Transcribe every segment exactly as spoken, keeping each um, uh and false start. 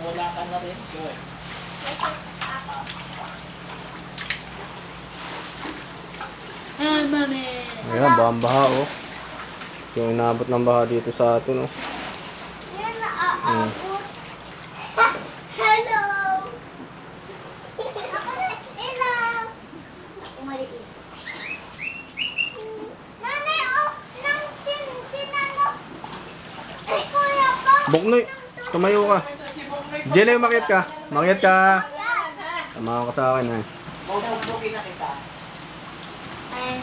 wala ka na rin. Good. Ah, mami. Ayan, baha-baha oh. Yung inabot ng baha dito sa atin oh. Yan na aabot. Hello! Ako na, hello! Ako maliit. Nanay, oh, nang sin, sinano. Ay, kuya po. Buknoy, tumayo ka. Jelly, umakyat ka. Umakyat ka. Tama ka sa akin eh. Bubugin na kita. Ay,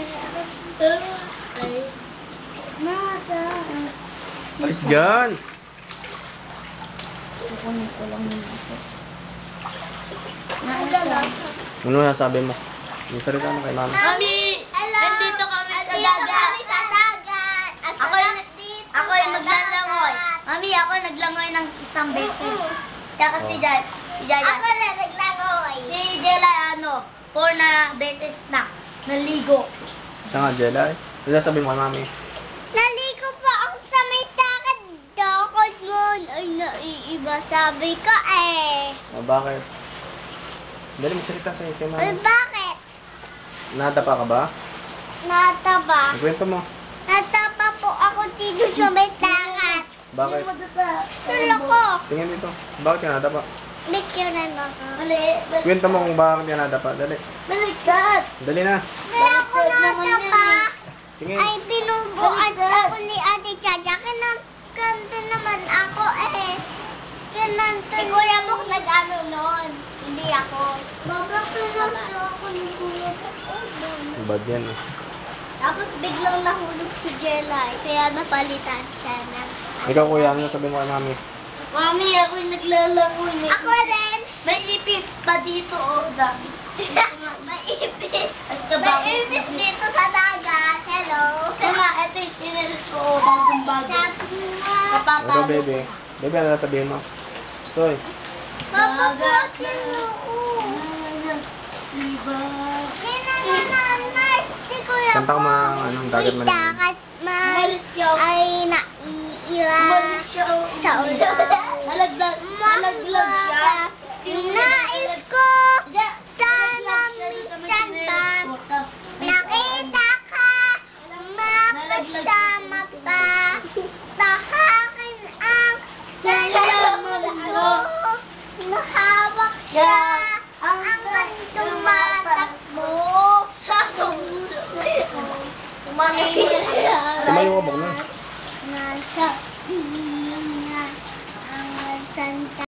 ay, nasa. Alis dyan. Kukunin ko lang yung ito. Ano sasabi mo? Yung salita mo kay mama. Mami! Hello! Nandito kami sa Nandito dagat. kami sa dagat. At Ako sa- yung, dito ako sa yung maglalangoy. dagat. Mami, ako naglangoy ng isang beses. Tsaka si Jai. Si Jai. Ako na naglangoy. Si Jai, ano, four na beses na. Naligo. Siya nga, Jelly. Ano sasabi mo kay mami? Naligo pa ako sa may dagat. Dagat yun. Ay, naiiba. Sabi ko eh. Oh, bakit? Dali, magsalita sa'yo kay Ay, mami. bakit? Nadapa ka ba? Nataba. Ikwento mo. Nataba po ako dito sa may dagat. Bakit? Tulo ko. Tingin dito. Bakit ka nadapa? Picturean mo ko. Mali. Kwento mo kung bakit ka nadapa. Dali. Baliktad. Dali na. Kaya ako nataba. Tingin. Ay, binubuan ako ni Ate Chacha. Kinanto naman ako eh. Kinanto si Kuya Bok nag-ano nun. Hindi ako. Baba, kinanto ako ni Kuya Bok. Bad yan eh. Tapos biglang nahulog si Jelay. Kaya napalitan siya ng... Ikaw kuya, ano sabi mo kay mami? Mami, ako yung naglalangoy. May, Ako rin! may ipis pa dito, oh. Dami. May ipis! At May kabang ipis dito sa dagat. Hello! Mama, ito yung tinilis ko, oh, bagong bago. Sabi nga. Ito Kapapalo. baby. Baby, ano sabihin mo? Stoy. Papabutin mo ko. Diba? Kinanananas si Kuya Kanta ko Bok. mga anong dagat May man. dagat man Umalis siya. ay naiiwa Umalis siya. sa ulan. Nalaglag, nalaglag siya. Nais ko sana minsan ba nakita ka makasama pa. Tahakin ang mundo. Nahawak siya ang gandong matakbo sa puso ko. Tumanay mo. Tumayo ka, Bok, na. Nasa